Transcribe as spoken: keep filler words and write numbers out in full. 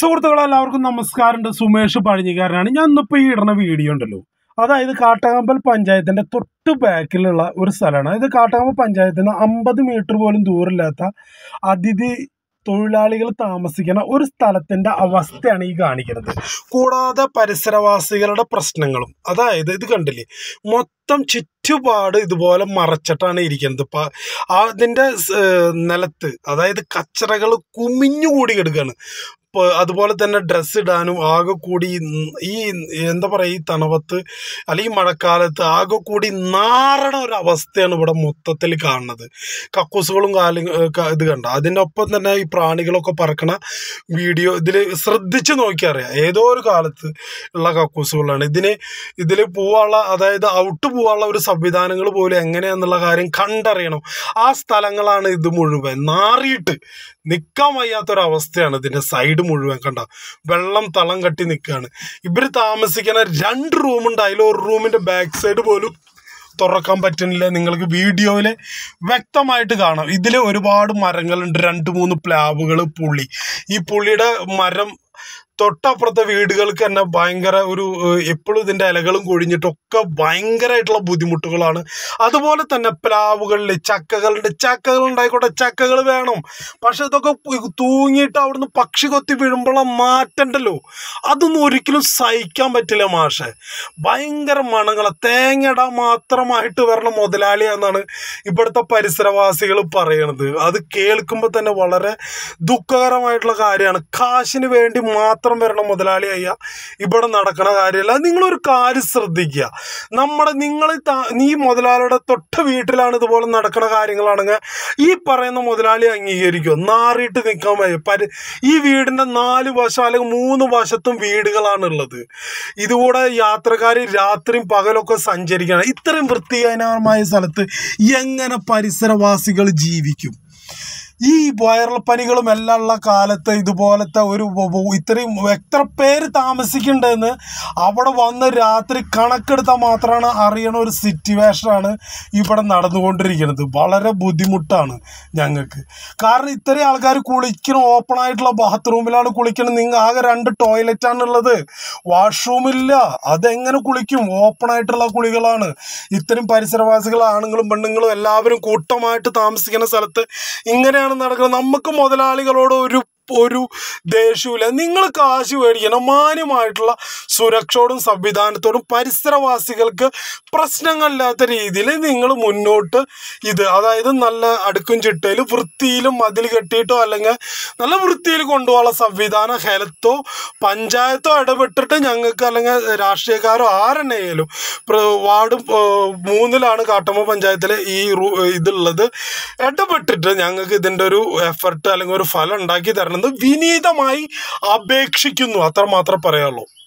സുഹൃത്തുക്കളെ എല്ലാവർക്കും നമസ്കാരമുണ്ട്. സുമേഷ് പഴഞ്ഞിക്കാരനാണ്. ഞാൻ ഇന്നിപ്പോൾ ഈ ഇടുന്ന വീഡിയോ ഉണ്ടല്ലോ, അതായത് കാട്ടകമ്പൽ പഞ്ചായത്തിൻ്റെ തൊട്ട് ബാക്കിലുള്ള ഒരു സ്ഥലമാണ്. അതായത് കാട്ടകമ്പൽ പഞ്ചായത്തിൽ നിന്ന് അമ്പത് മീറ്റർ പോലും ദൂരമില്ലാത്ത അതിഥി തൊഴിലാളികൾ താമസിക്കുന്ന ഒരു സ്ഥലത്തിൻ്റെ അവസ്ഥയാണ് ഈ കാണിക്കുന്നത്. കൂടാതെ പരിസരവാസികളുടെ പ്രശ്നങ്ങളും. അതായത് ഇത് കണ്ടില്ലേ, മൊത്തം ചുറ്റുപാട് ഇതുപോലെ മറച്ചിട്ടാണ് ഇരിക്കുന്നത്. ഇപ്പം അതിൻ്റെ നിലത്ത് അതായത് കച്ചറകൾ കുമിഞ്ഞുകൂടി കിടക്കുകയാണ്. ഇപ്പോൾ അതുപോലെ തന്നെ ഡ്രസ്സ് ഇടാനും ആകെ കൂടി ഈ എന്താ പറയുക, ഈ തണുപ്പത്ത് അല്ലെങ്കിൽ മഴക്കാലത്ത് ആകെ കൂടി നാറണ ഒരു അവസ്ഥയാണ് ഇവിടെ മൊത്തത്തിൽ കാണുന്നത്. കക്കൂസുകളും കാലും ഇത് കണ്ട, അതിനൊപ്പം തന്നെ ഈ പ്രാണികളൊക്കെ പറക്കണ വീഡിയോ ഇതിൽ ശ്രദ്ധിച്ച് നോക്കിയറിയാം. ഏതോ ഒരു കാലത്ത് ഉള്ള കക്കൂസുകളാണ്. ഇതിന് ഇതിൽ പോവാനുള്ള, അതായത് ഔട്ട് പോവാനുള്ള ഒരു സംവിധാനങ്ങൾ പോലും എങ്ങനെയാണെന്നുള്ള കാര്യം കണ്ടറിയണം. ആ സ്ഥലങ്ങളാണ് ഇത് മുഴുവൻ നാറിയിട്ട് നിൽക്കാൻ വയ്യാത്തൊരവസ്ഥയാണ്. ഇതിൻ്റെ സൈഡ് മുഴുവൻ കണ്ട വെള്ളം തളം കെട്ടി നിൽക്കുകയാണ്. ഇവർ താമസിക്കുന്ന രണ്ട് റൂമുണ്ട്. അതിൽ ഒരു റൂമിൻ്റെ ബാക്ക് സൈഡ് പോലും തുറക്കാൻ പറ്റുന്നില്ല. നിങ്ങൾക്ക് വീഡിയോയിൽ വ്യക്തമായിട്ട് കാണാം. ഇതിൽ ഒരുപാട് മരങ്ങളുണ്ട്, രണ്ട് മൂന്ന് പ്ലാവുകൾ, പുളി. ഈ പുളിയുടെ മരം തൊട്ടപ്പുറത്തെ വീടുകൾക്ക് തന്നെ ഭയങ്കര ഒരു എപ്പോഴും ഇതിൻ്റെ ഇലകളും കൊഴിഞ്ഞിട്ടൊക്കെ ഭയങ്കരമായിട്ടുള്ള ബുദ്ധിമുട്ടുകളാണ്. അതുപോലെ തന്നെ പ്ലാവുകളിൽ ചക്കകളുണ്ട്. ചക്കകൾ ഉണ്ടായിക്കോട്ടെ, ചക്കകൾ വേണം. പക്ഷെ ഇതൊക്കെ തൂങ്ങിയിട്ട് അവിടുന്ന് പക്ഷി കൊത്തി വീഴുമ്പോഴുള്ള മാറ്റണ്ടല്ലോ, അതൊന്നും ഒരിക്കലും സഹിക്കാൻ പറ്റില്ല മാഷെ. ഭയങ്കര മണങ്ങളെ തേങ്ങയിടാൻ മാത്രമായിട്ട് വരണ മുതലാളിയാണെന്നാണ് ഇവിടുത്തെ പരിസരവാസികൾ പറയണത്. അത് കേൾക്കുമ്പോൾ തന്നെ വളരെ ദുഃഖകരമായിട്ടുള്ള കാര്യമാണ്. കാശിന് വേണ്ടി മാത്രം വരണ മുതലാളിയായ ഇവിടെ നടക്കണ കാര്യമല്ല. നിങ്ങളൊരു കാര്യം ശ്രദ്ധിക്കുക, നമ്മുടെ നിങ്ങൾ നീ മുതലാളിയുടെ തൊട്ട് വീട്ടിലാണ് ഇതുപോലെ നടക്കണ കാര്യങ്ങളാണെങ്കിൽ ഈ പറയുന്ന മുതലാളി അംഗീകരിക്കും. നാറിയിട്ട് നിൽക്കാൻ വയ്യ. പരി ഈ വീടിൻ്റെ നാല് വശം അല്ലെങ്കിൽ മൂന്ന് വശത്തും വീടുകളാണുള്ളത്. ഇതുകൂടെ യാത്രക്കാർ രാത്രിയും പകലൊക്കെ സഞ്ചരിക്കണം. ഇത്രയും വൃത്തിഹീനമായ സ്ഥലത്ത് എങ്ങനെ പരിസരവാസികൾ ജീവിക്കും? ഈ വൈറൽ പനികളും എല്ലാം ഉള്ള കാലത്ത് ഇതുപോലത്തെ ഒരു ഇത്രയും എത്ര പേര് താമസിക്കുന്നുണ്ടെന്ന് അവിടെ വന്ന് രാത്രി കണക്കെടുത്താൽ മാത്രമാണ് അറിയണ ഒരു സിറ്റുവേഷനാണ് ഇവിടെ നടന്നുകൊണ്ടിരിക്കുന്നത്. വളരെ ബുദ്ധിമുട്ടാണ് ഞങ്ങൾക്ക്. കാരണം ഇത്രയും ആൾക്കാർ കുളിക്കണം, ഓപ്പൺ ആയിട്ടുള്ള ബാത്റൂമിലാണ് കുളിക്കണം. നിങ്ങൾ ആകെ രണ്ട് ടോയ്ലറ്റാണുള്ളത്, വാഷ്റൂമില്ല. അതെങ്ങനെ കുളിക്കും? ഓപ്പൺ ആയിട്ടുള്ള കുളികളാണ്. ഇത്രയും പരിസരവാസികൾ ആണുങ്ങളും പെണ്ണുങ്ങളും എല്ലാവരും കൂട്ടമായിട്ട് താമസിക്കുന്ന സ്ഥലത്ത് ഇങ്ങനെയാണ് നടക്കുന്നത്. നമുക്ക് മുതലാളികളോട് ഒരു ഒരു ദേഷ്യമില്ല. നിങ്ങൾ കാശ് മേടിക്കണം. മാന്യമായിട്ടുള്ള സുരക്ഷയോടും സംവിധാനത്തോടും പരിസരവാസികൾക്ക് പ്രശ്നങ്ങളില്ലാത്ത രീതിയിൽ നിങ്ങൾ മുന്നോട്ട് ഇത് അതായത് നല്ല അടുക്കും ചിട്ടയിലും വൃത്തിയിലും മതിൽ കെട്ടിയിട്ടോ അല്ലെങ്കിൽ നല്ല വൃത്തിയിൽ കൊണ്ടുപോകാനുള്ള സംവിധാനം ഹെൽത്തോ പഞ്ചായത്തോ ഇടപെട്ടിട്ട് ഞങ്ങൾക്ക് അല്ലെങ്കിൽ രാഷ്ട്രീയക്കാരോ ആരെന്നെയാലും വാർഡ് മൂന്നിലാണ് കാട്ടമ്മ പഞ്ചായത്തിൽ ഈ ഇതുള്ളത്, ഇടപെട്ടിട്ട് ഞങ്ങൾക്ക് ഇതിൻ്റെ ഒരു എഫർട്ട് അല്ലെങ്കിൽ ഒരു ഫലം ഉണ്ടാക്കി തരണം വിനീതമായി അപേക്ഷിക്കുന്നു. അത്ര മാത്രമേ പറയാനുള്ളൂ.